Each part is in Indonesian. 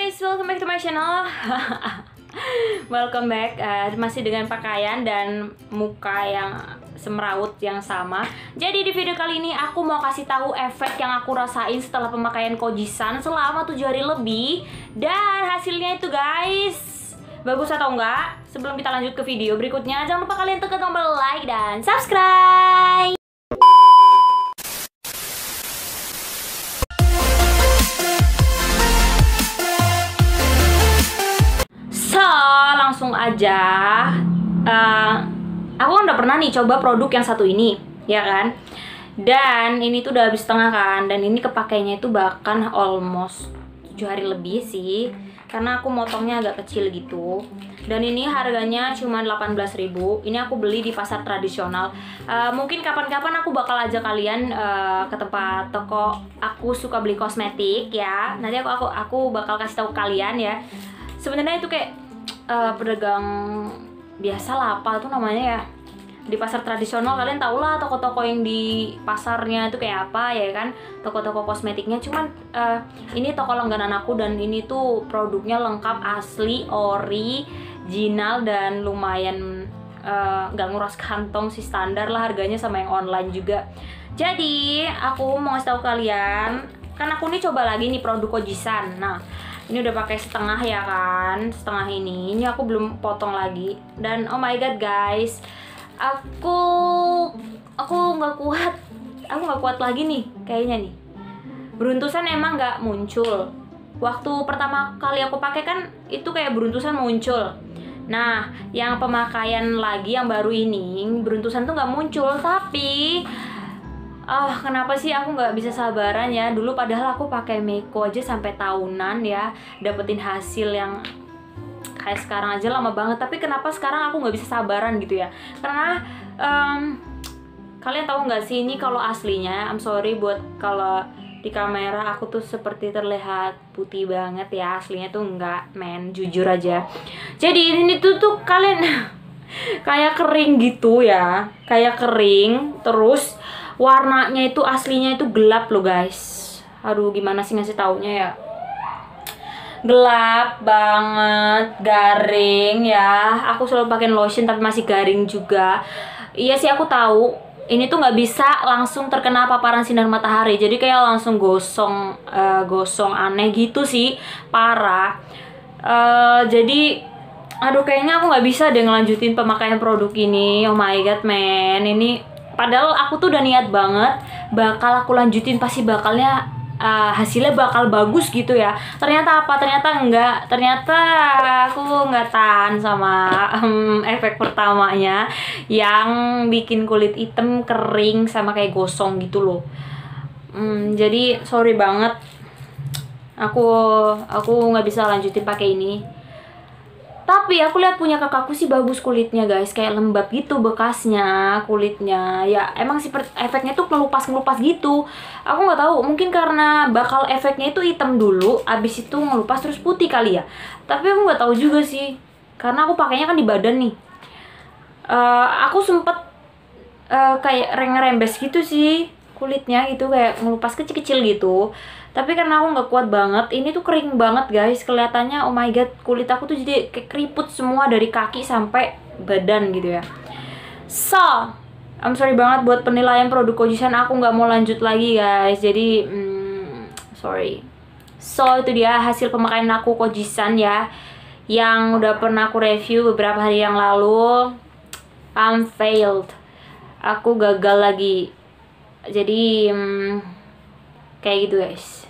guys, welcome back to my channel. Welcome back, masih dengan pakaian dan muka yang semrawut yang sama. Jadi di video kali ini aku mau kasih tahu efek yang aku rasain setelah pemakaian Kojisan selama 7 hari lebih. Dan hasilnya itu guys, bagus atau enggak? Sebelum kita lanjut ke video berikutnya, jangan lupa kalian tekan tombol like dan subscribe. Langsung aja, aku udah pernah nih coba produk yang satu ini, ya kan? Dan ini tuh udah habis setengah kan, dan ini kepakainya itu bahkan almost 7 hari lebih sih, karena aku motongnya agak kecil gitu. Dan ini harganya cuma 18.000. Ini aku beli di pasar tradisional. Mungkin kapan-kapan aku bakal ajak kalian ke tempat toko aku suka beli kosmetik ya. Nanti aku bakal kasih tahu kalian ya. Sebenarnya itu kayak pedagang biasa lah, apa tuh namanya ya, di pasar tradisional. Kalian tau lah toko-toko yang di pasarnya itu kayak apa ya kan, toko-toko kosmetiknya. Cuman ini toko langganan aku, dan ini tuh produknya lengkap, asli, original, dan lumayan gak nguras kantong sih, standar lah harganya sama yang online juga. Jadi aku mau ngasih tahu kalian, kan aku nih coba lagi nih produk Kojisan. Nah, ini udah pakai setengah ya kan, setengah ini aku belum potong lagi. Dan oh my god guys, aku nggak kuat lagi nih kayaknya nih. Beruntusan emang nggak muncul. Waktu pertama kali aku pakai kan itu kayak beruntusan muncul. Nah, yang pemakaian lagi yang baru ini beruntusan tuh nggak muncul. Tapi kenapa sih aku nggak bisa sabaran ya? Dulu padahal aku pakai Meiko aja sampai tahunan ya, dapetin hasil yang kayak sekarang aja lama banget. Tapi kenapa sekarang aku nggak bisa sabaran gitu ya? Karena kalian tahu nggak sih, ini kalau aslinya, I'm sorry buat kalau di kamera aku tuh seperti terlihat putih banget ya, aslinya tuh nggak, men, jujur aja. Jadi ini tuh kalian kayak kering gitu ya, kayak kering terus. Warnanya itu aslinya itu gelap loh guys. Aduh, gimana sih ngasih taunya ya? Gelap banget, garing ya. Aku selalu pakai lotion tapi masih garing juga. Iya sih, aku tahu. Ini tuh nggak bisa langsung terkena paparan sinar matahari. Jadi kayak langsung gosong, gosong aneh gitu sih, parah. Jadi aduh, kayaknya aku nggak bisa deh ngelanjutin pemakaian produk ini. Oh my god, man, ini padahal aku tuh udah niat banget bakal aku lanjutin, pasti bakalnya hasilnya bakal bagus gitu ya. Ternyata apa? Ternyata enggak. Ternyata aku nggak tahan sama efek pertamanya yang bikin kulit hitam, kering, sama kayak gosong gitu loh. Jadi sorry banget, aku nggak bisa lanjutin pakai ini. Tapi aku lihat punya kakakku sih bagus kulitnya guys, kayak lembab gitu bekasnya kulitnya. Ya emang sih efeknya tuh ngelupas gitu. Aku nggak tahu, mungkin karena bakal efeknya itu hitam dulu, abis itu ngelupas terus putih kali ya. Tapi aku nggak tahu juga sih, karena aku pakainya kan di badan nih. Aku sempet kayak ngerembes gitu sih kulitnya gitu, kayak ngelupas kecil-kecil gitu. Tapi karena aku nggak kuat banget, ini tuh kering banget guys kelihatannya. Oh my god, kulit aku tuh jadi kayak keriput semua dari kaki sampai badan gitu ya. So, I'm sorry banget buat penilaian produk Kojisan, aku nggak mau lanjut lagi guys. Jadi sorry. So, itu dia hasil pemakaian aku Kojisan ya, yang udah pernah aku review beberapa hari yang lalu. I'm failed, aku gagal lagi. Jadi kayak gitu guys.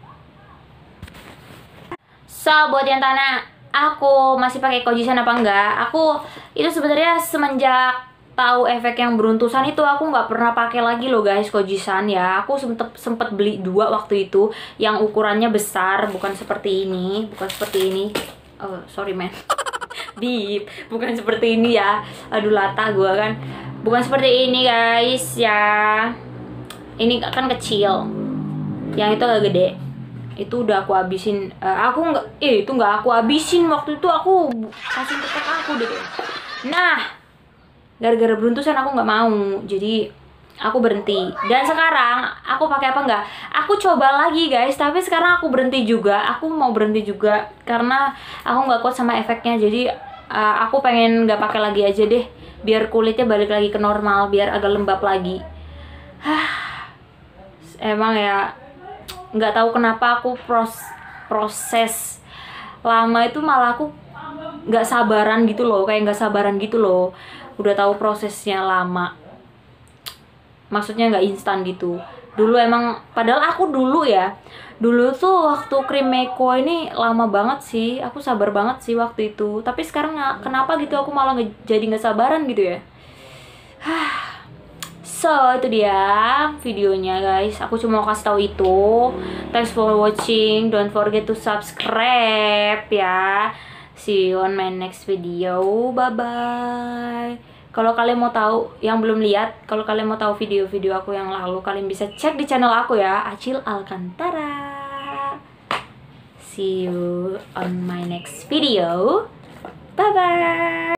So, buat yang tanya aku masih pakai Kojisan apa enggak, aku itu sebenarnya semenjak tahu efek yang beruntusan itu aku nggak pernah pakai lagi loh guys Kojisan ya. Aku sempet beli 2 waktu itu yang ukurannya besar, bukan seperti ini, bukan seperti ini. Oh sorry man, Bip, bukan seperti ini ya. Aduh, latah gua kan. Bukan seperti ini guys ya. Ini kan kecil, yang itu agak gede. Itu udah aku habisin. Itu nggak aku habisin, waktu itu aku kasih ke kakak aku deh. Nah, gara-gara beruntusan aku nggak mau. Jadi aku berhenti. Dan sekarang aku pakai apa enggak? Aku coba lagi guys, tapi sekarang aku berhenti juga. Aku mau berhenti juga karena aku nggak kuat sama efeknya. Jadi aku pengen nggak pakai lagi aja deh, biar kulitnya balik lagi ke normal, biar agak lembab lagi. Emang ya, nggak tahu kenapa aku proses lama itu malah aku nggak sabaran gitu loh, kayak nggak sabaran gitu loh. Udah tahu prosesnya lama, maksudnya nggak instan gitu. Dulu emang, padahal aku dulu tuh waktu krim Meko ini lama banget sih, aku sabar banget sih waktu itu. Tapi sekarang kenapa gitu aku malah jadi nggak sabaran gitu ya. So itu dia videonya guys, aku cuma mau kasih tahu itu. Thanks for watching, don't forget to subscribe ya. See you on my next video, bye bye. Kalau kalian mau tahu, yang belum lihat, kalau kalian mau tahu video-video aku yang lalu, kalian bisa cek di channel aku ya, Acil Alcantara. See you on my next video, bye bye.